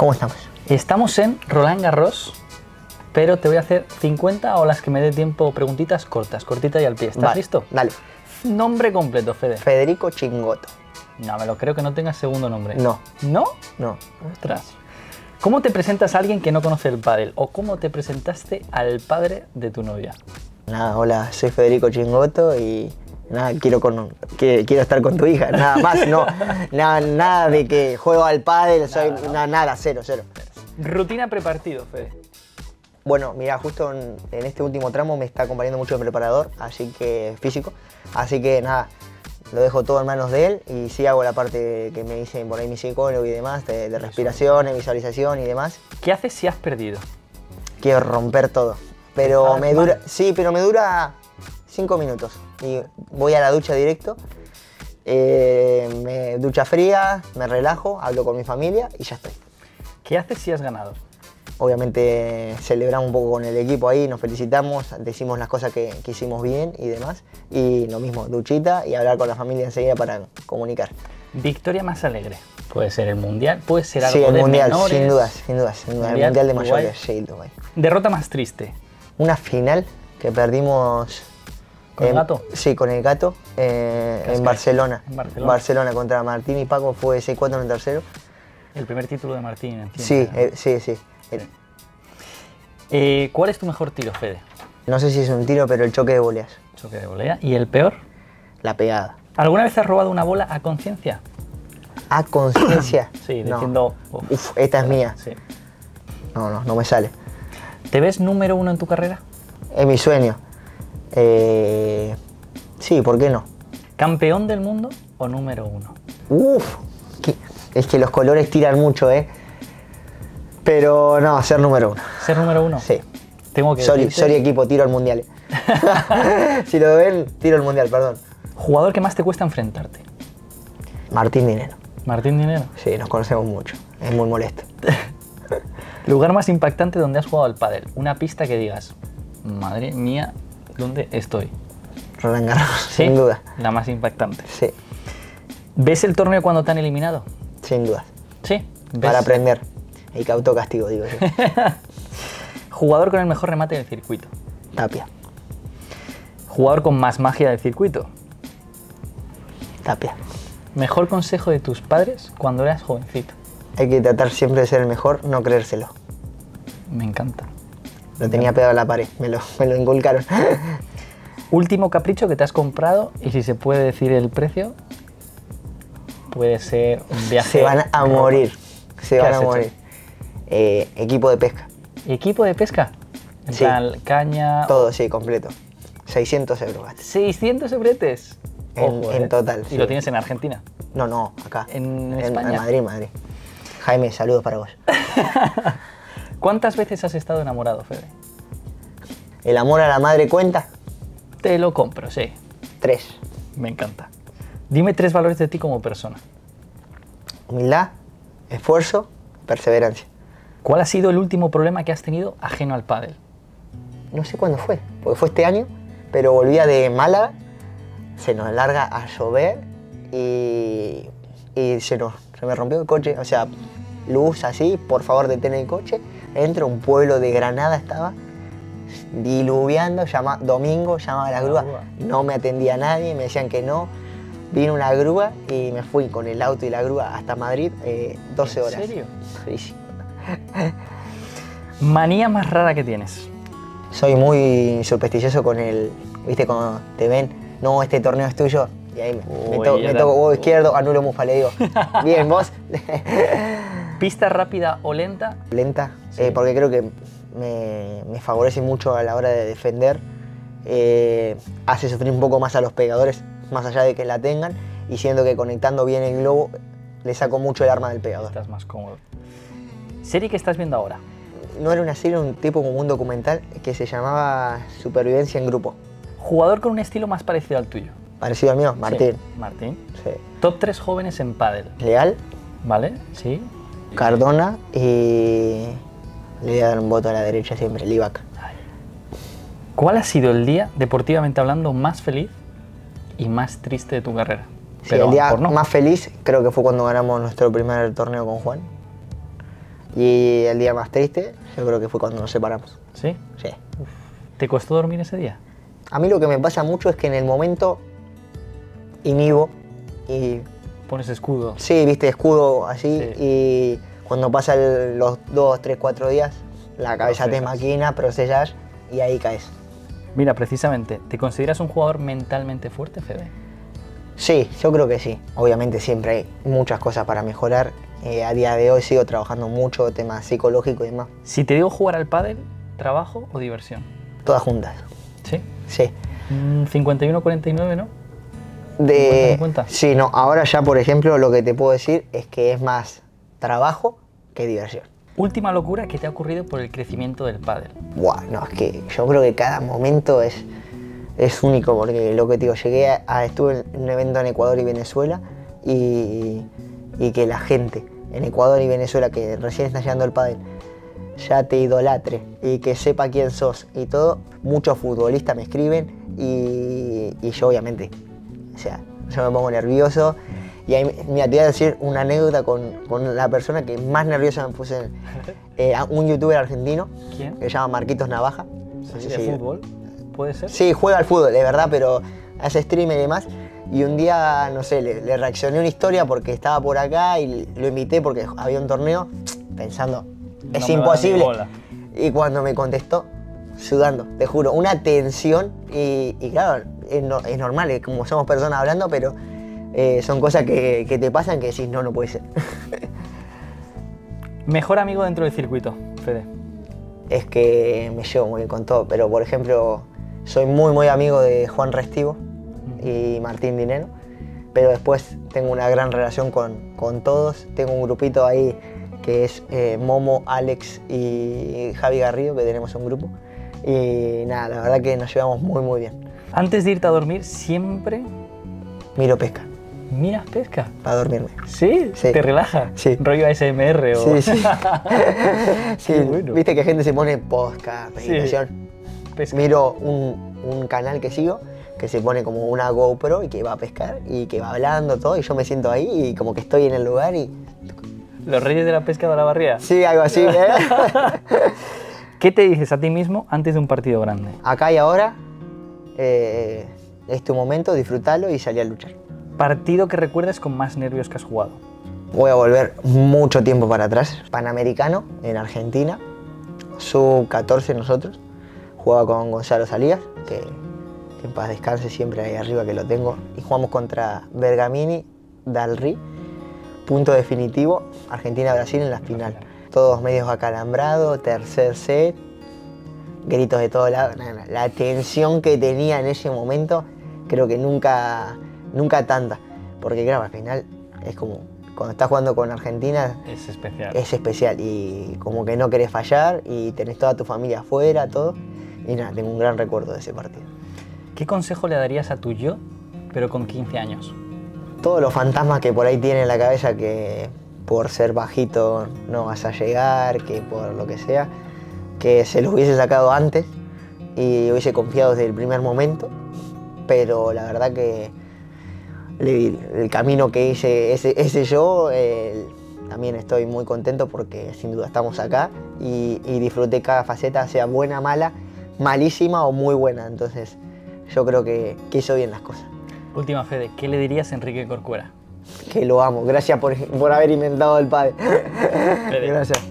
¿Cómo estamos? Estamos en Roland Garros, pero te voy a hacer 50 o las que me dé tiempo preguntitas cortas, cortita y al pie. ¿Estás Vale, listo? Dale. Nombre completo, Fede. Federico Chingoto. No, me lo creo que no tengas segundo nombre. No. ¿No? No. Ostras. ¿Cómo te presentas a alguien que no conoce el pádel? ¿O cómo te presentaste al padre de tu novia? Nada, hola, soy Federico Chingoto y nada, quiero estar con tu hija, nada más, no. Nada de que juego al pádel, soy nada, cero. Rutina prepartido, Fede. Bueno, mira, justo en este último tramo me está acompañando mucho el preparador, así que físico, así que nada, lo dejo todo en manos de él y sí hago la parte que me dicen por ahí mi psicólogo y demás, de respiración, de visualización y demás. ¿Qué haces si has perdido? Quiero romper todo, pero me dura, sí, pero me dura 5 minutos y voy a la ducha directo, me ducha fría, me relajo, hablo con mi familia y ya estoy. ¿Qué haces si has ganado? Obviamente celebramos un poco con el equipo ahí, nos felicitamos, decimos las cosas que hicimos bien y demás. Y lo mismo, duchita y hablar con la familia enseguida para comunicar. ¿Victoria más alegre? Puede ser el Mundial, puede ser algo sí, el de Mundial, menores. sin dudas. El Mundial de mayores, sí, Dubái. ¿Derrota más triste? Una final que perdimos... ¿Con el Gato? Sí, con el Gato, en Barcelona. En Barcelona. Barcelona contra Martín y Paco, fue 6-4 en el tercero. El primer título de Martín. Entiendo. Sí. ¿Cuál es tu mejor tiro, Fede? No sé si es un tiro, pero el choque de voleas. Choque de volea. ¿Y el peor? La pegada. ¿Alguna vez has robado una bola a conciencia? ¿A conciencia? Sí, no. diciendo... Uf, esta es mía. Sí. No me sale. ¿Te ves número 1 en tu carrera? Es mi sueño. Sí, ¿por qué no? ¿Campeón del mundo o número 1? Uf, es que los colores tiran mucho, ¿eh? Pero no, ser número 1. ¿Ser número 1? Sí. Tengo que Sorry equipo, tiro al mundial. Si lo ven, tiro al mundial, perdón. ¿Jugador que más te cuesta enfrentarte? Martín Dinero. ¿Martín Dinero? Sí, nos conocemos mucho. Es muy molesto. ¿Lugar más impactante donde has jugado al pádel? Una pista que digas, madre mía, ¿dónde estoy? Roland Garros, ¿Sí? sin duda. La más impactante. Sí, ¿Ves el torneo cuando te han eliminado? sin duda. Sí. ¿Ves? Para aprender. El cauto castigo, digo yo. ¿Jugador con el mejor remate del circuito? Tapia. ¿Jugador con más magia del circuito? Tapia. ¿Mejor consejo de tus padres cuando eras jovencito? Hay que tratar siempre de ser el mejor, no creérselo. Me encanta. Lo tenía pegado a la pared, me lo inculcaron. Último capricho que te has comprado y si se puede decir el precio, puede ser un viaje. Se van a morir. Se ¿Qué van has a hecho? morir. Equipo de pesca. ¿Equipo de pesca? En Sí. plan, caña... Todo, sí, completo. 600 euros gasté. 600 euretes. En total, ¿Y sí. lo tienes en Argentina? No, acá. En España. En Madrid. Jaime, saludos para vos. ¿Cuántas veces has estado enamorado, Fede? ¿El amor a la madre cuenta? Te lo compro, sí. 3. Me encanta. Dime 3 valores de ti como persona. Humildad, esfuerzo, perseverancia. ¿Cuál ha sido el último problema que has tenido ajeno al pádel? No sé cuándo fue, porque fue este año, pero volvía de Málaga, se nos larga a llover y se me rompió el coche, o sea, luz así, por favor detén el coche. Entro a un pueblo de Granada, estaba diluviando, domingo, llamaba a la grúa, no me atendía nadie, me decían que no. Vino una grúa y me fui con el auto y la grúa hasta Madrid, 12 horas. ¿En serio? Sí. ¿Manía más rara que tienes? Soy muy supersticioso con viste, cuando te ven, no, este torneo es tuyo, y ahí me toco huevo izquierdo, anulo mufa, le digo, bien, vos. ¿Pista rápida o lenta? Lenta, Sí. porque creo que me favorece mucho a la hora de defender, hace sufrir un poco más a los pegadores, más allá de que la tengan, y siento que conectando bien el globo, le saco mucho el arma del pegador. Estás más cómodo. ¿Serie que estás viendo ahora? No era una serie, un tipo como un documental que se llamaba Supervivencia en Grupo. ¿Jugador con un estilo más parecido al tuyo? Parecido al mío, Martín. Sí, Martín. Sí. Top 3 jóvenes en pádel, Leal, ¿vale? Sí. Cardona y le voy a dar un voto a la derecha siempre, Livac. ¿Cuál ha sido el día, deportivamente hablando, más feliz y más triste de tu carrera? Sí, el día más feliz creo que fue cuando ganamos nuestro primer torneo con Juan. Y el día más triste, yo creo que fue cuando nos separamos. ¿Sí? Sí. ¿Te costó dormir ese día? A mí lo que me pasa mucho es que en el momento inhibo y Pones escudo. sí, viste, escudo así, Sí. y cuando pasan los 2, 3, 4 días, la cabeza te Procesas. maquina, procesas y ahí caes. Mira, precisamente, ¿te consideras un jugador mentalmente fuerte, Fede? Sí, yo creo que sí. Obviamente siempre hay muchas cosas para mejorar. A día de hoy sigo trabajando mucho, temas psicológicos y demás. Si te digo jugar al pádel, ¿trabajo o diversión? Todas juntas. Sí. Sí. 51-49, ¿no? 50. Sí, no, ahora ya por ejemplo lo que te puedo decir es que es más trabajo que diversión. Última locura que te ha ocurrido por el crecimiento del pádel. Buah, no, es que yo creo que cada momento es único, porque lo que te digo, estuve en un evento en Ecuador y Venezuela y que la gente en Ecuador y Venezuela que recién está llegando el pádel ya te idolatre y que sepa quién sos y todo, muchos futbolistas me escriben y yo obviamente, o sea, yo me pongo nervioso. Y ahí, mira, te voy a decir una anécdota con la persona que más nerviosa me puse, un youtuber argentino. ¿Quién? Que se llama Marquitos Navaja. No sé ¿De si- fútbol? ¿Puede ser? Sí, juega al fútbol, de verdad, pero hace streamer y demás. Y un día, no sé, le reaccioné una historia porque estaba por acá y lo invité porque había un torneo, pensando, No es me va ni imposible. bola. Y cuando me contestó, sudando, te juro, una tensión y claro, es normal, es como somos personas hablando, pero son cosas que te pasan que decís, no puede ser. Mejor amigo dentro del circuito, Fede. Es que me llevo muy bien con todo, pero por ejemplo, soy muy amigo de Juan Restivo y Martín Dineno, pero después tengo una gran relación con todos. Tengo un grupito ahí que es Momo, Alex y Javi Garrido, que tenemos un grupo. Y nada, la verdad que nos llevamos muy bien. Antes de irte a dormir, siempre Miro pesca miras pesca. para dormirme. ¿Sí? Sí. ¿Te relaja? Sí. ¿Rollo ASMR o...? Sí. Sí, Qué bueno. viste que gente se pone podcast, meditación. Pesca. Miro un canal que sigo que se pone como una GoPro y que va a pescar y que va hablando todo y yo me siento ahí y como que estoy en el lugar y... ¿Los reyes de la pesca de la barría? Sí, algo así, ¿eh? ¿Qué te dices a ti mismo antes de un partido grande? Acá y ahora es tu momento, disfrútalo y salir a luchar. Partido que recuerdes con más nervios que has jugado. Voy a volver mucho tiempo para atrás. Panamericano en Argentina, sub-14 nosotros. Jugaba con Gonzalo Salías, que en paz descanse siempre ahí arriba que lo tengo. Y jugamos contra Bergamini, Dalry. Punto definitivo, Argentina-Brasil en la final. Todos medios acalambrados, tercer set, gritos de todos lados. La tensión que tenía en ese momento, creo que nunca tanta. Porque claro, al final es como, cuando estás jugando con Argentina, Es especial. es especial y como que no querés fallar y tenés toda tu familia afuera, todo. Y nada, tengo un gran recuerdo de ese partido. ¿Qué consejo le darías a tu yo, pero con 15 años? Todos los fantasmas que por ahí tiene en la cabeza, que por ser bajito no vas a llegar, que por lo que sea, que se los hubiese sacado antes y hubiese confiado desde el primer momento, pero la verdad que el camino que hice ese yo, también estoy muy contento porque sin duda estamos acá y disfruté cada faceta, sea buena, mala, malísima o muy buena, entonces yo creo que hizo bien las cosas. Última, Fede, ¿qué le dirías a Enrique Corcuera? Que lo amo, gracias por haber inventado el pádel. Fede. Gracias.